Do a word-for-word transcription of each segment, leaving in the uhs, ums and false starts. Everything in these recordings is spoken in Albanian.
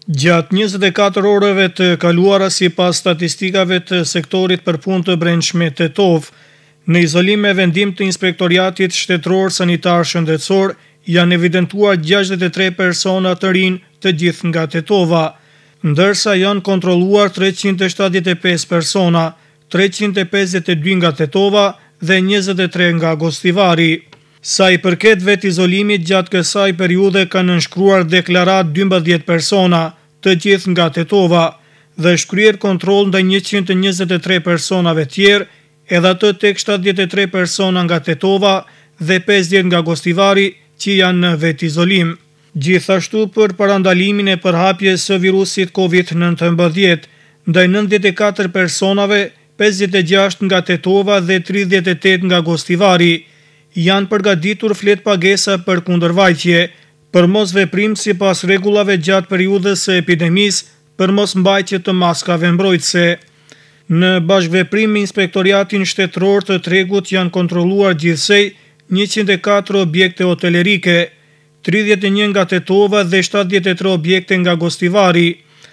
Gjatë njëzet e katër orëve të kaluara sipas statistikave të sektorit për punë të brendshme Tetov, në izolim me vendim të Inspektoriatit Shtetëror Sanitar Shëndetësor, janë evidentuar gjashtëdhjetë e tre persona të rinj, të gjithë nga Tetova, ndërsa janë kontrolluar treqind e shtatëdhjetë e pesë persona, treqind e pesëdhjetë e dy nga Tetova dhe njëzet e tre nga Gostivari. Sa i përket vetë izolimit, gjatë kësaj periudhe kanë nënshkruar deklarat dymbëdhjetë persona, të gjithë nga Tetova, dhe shkryer kontroll ndaj njëqind e njëzet e tre personave tjerë, edhe ato tek shtatëdhjetë e tre persona nga Tetova dhe pesëdhjetë nga Gostivari që janë në vetë izolim. Gjithashtu për parandalimin e përhapjes së virusit Covid nëntëmbëdhjetë, ndaj nëntëdhjetë e katër personave, pesëdhjetë e gjashtë nga Tetova dhe tridhjetë e tetë nga Gostivari, janë përgatitur flet pagesa për kundërvajtje, për mos veprim sipas rregullave gjatë periudhës së epidemisë, për mos mbajtje të maskave mbrojtëse. Në bashkëveprim me Inspektoriatin Shtetëror të Tregut janë kontrolluar gjithsej njëqind e katër objekte hotelerike, tridhjetë e një nga Tetova dhe shtatëdhjetë e tre objekte nga Gostivari,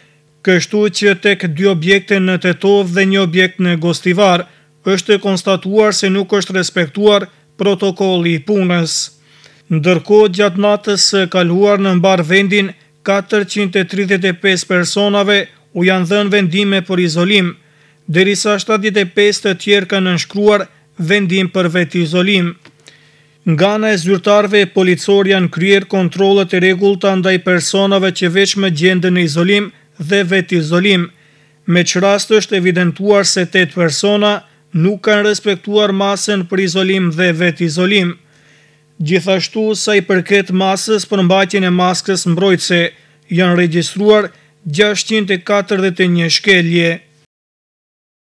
kështu që tek dy objekte në Tetov dhe një objekt në Gostivar është konstatuar se nuk është respektuar protokolli i punës. Ndërkohë, gjatë natës së kaluar në mbar vendin, katërqind e tridhjetë e pesë personave u janë dhënë vendime për izolim, derisa shtatëdhjetë e pesë të tjerë kanë nënshkruar vendim për vetë izolim. Nga ana e zyrtarëve policor janë kryer kontrollet e rregullta ndaj personave që veç më gjenden në izolim dhe vetë izolim, me që rast është evidentuar se tetë persona nuk kanë respektuar masën për izolim dhe vetë izolim. Gjithashtu, sa i përket masës për mbajtjen e maskës mbrojtëse, janë regjistruar gjashtëqind e katërdhjetë e një shkelje.